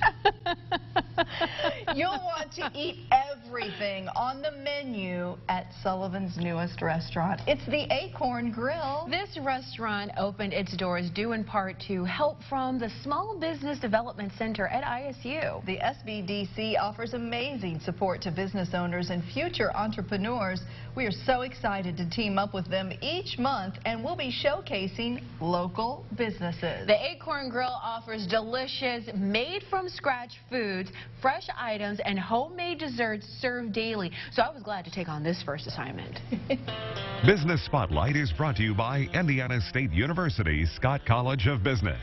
You'll want to eat everything on the menu at Sullivan's newest restaurant. It's the Acorn Grill. This restaurant opened its doors due in part to help from the Small Business Development Center at ISU. The SBDC offers amazing support to business owners and future entrepreneurs. We are so excited to team up with them each month, and we'll be showcasing local businesses. The Acorn Grill offers delicious, made-from-scratch foods, fresh items, and homemade desserts served daily. So I was glad to take on this first assignment. Business Spotlight is brought to you by Indiana State University Scott College of Business.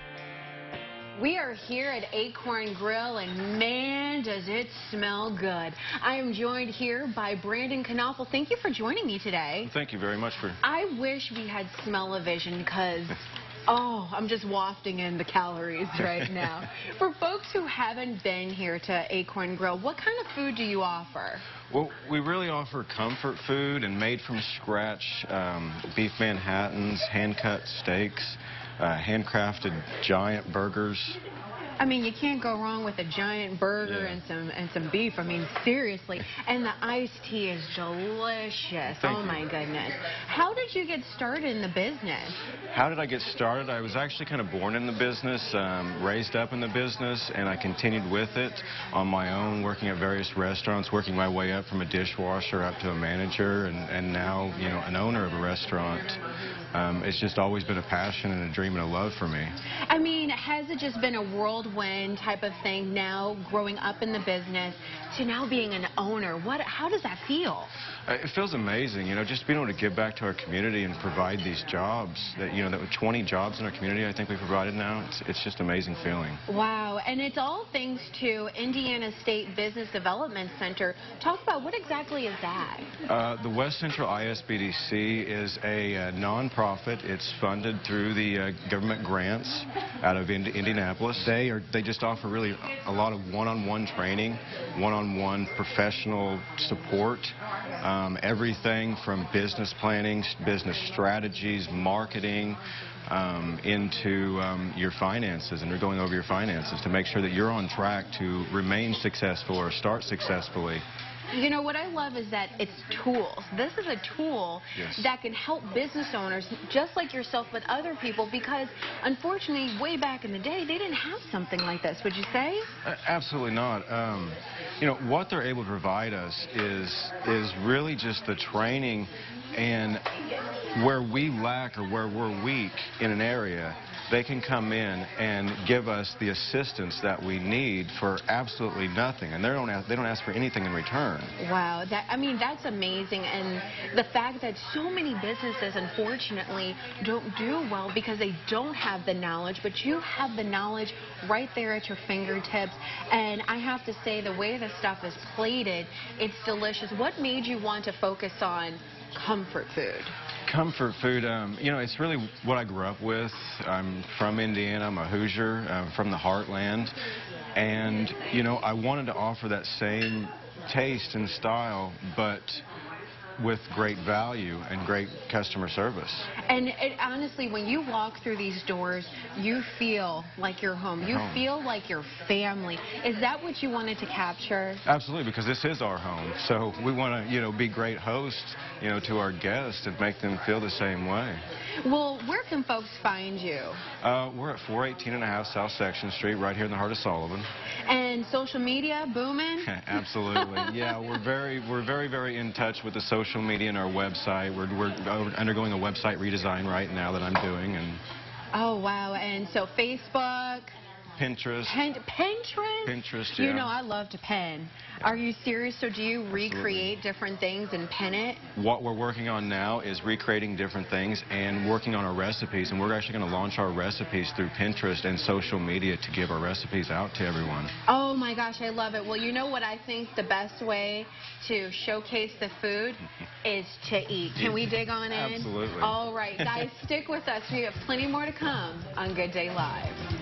We are here at Acorn Grill, and man, does it smell good. I am joined here by Brandon Knoffel. Thank you for joining me today. Thank you very much for... I wish we had smell-o-vision because... oh, I'm just wafting in the calories right now. For folks who haven't been here to Acorn Grill, what kind of food do you offer? Well, we really offer comfort food and made-from-scratch beef Manhattans, hand-cut steaks, handcrafted giant burgers. I mean, you can't go wrong with a giant burger and some beef. I mean, seriously. And the iced tea is delicious. Thank oh, you. my goodness. How did you get started in the business? How did I get started? I was actually kind of born in the business, raised up in the business, and I continued with it on my own, working at various restaurants, working my way up from a dishwasher up to a manager, and now, you know, an owner of a restaurant. It's just always been a passion and a dream and a love for me. I mean, has it just been a whirlwind type of thing now, growing up in the business, to now being an owner? How does that feel? It feels amazing, you know, just being able to give back to our community and provide these jobs. That, you know, that 20 jobs in our community I think we provided now. It's just an amazing feeling. Wow, and it's all thanks to Indiana State Business Development Center. Talk about what exactly is that? The West Central ISBDC is a nonprofit. It's funded through the government grants out of Indianapolis. They just offer really a lot of one-on-one training, one-on-one professional support. Everything from business planning, business strategies, marketing, into your finances, and they're going over your finances to make sure that you're on track to remain successful or start successfully. You know, what I love is that it's tools. This is a tool that can help business owners just like yourself, but other people, because unfortunately, way back in the day, they didn't have something like this, would you say? Absolutely not. You know, what they're able to provide us is really just the training, and where we lack or where we're weak in an area, they can come in and give us the assistance that we need for absolutely nothing, and they don't ask for anything in return. Wow, I mean, that's amazing, and the fact that so many businesses, unfortunately, don't do well because they don't have the knowledge, but you have the knowledge right there at your fingertips, and I have to say, the way the stuff is plated, it's delicious. What made you want to focus on comfort food? Comfort food, you know, it's really what I grew up with. I'm from Indiana. I'm a Hoosier. I'm from the heartland. And, you know, I wanted to offer that same taste and style, but with great value and great customer service. And honestly, when you walk through these doors, you feel like you're home. You feel like your family. Is that what you wanted to capture? Absolutely, because this is our home. So we want to, you know, be great hosts, you know, to our guests and make them feel the same way. Well, where can folks find you? We're at 418.5 South Section Street, right here in the heart of Sullivan. And social media booming? Absolutely. Yeah, we're very in touch with the social media and our website. We're undergoing a website redesign right now that I'm doing. And oh, wow. And so Facebook, Pinterest. Pinterest, yeah. You know, I love to pen. Yeah. Are you serious? So do you recreate different things and pen it? What we're working on now is recreating different things and working on our recipes. And we're actually going to launch our recipes through Pinterest and social media to give our recipes out to everyone. Oh, my gosh, I love it. Well, you know what I think the best way to showcase the food is to eat. Can we dig on in? Absolutely. All right, guys, stick with us. We have plenty more to come on Good Day Live.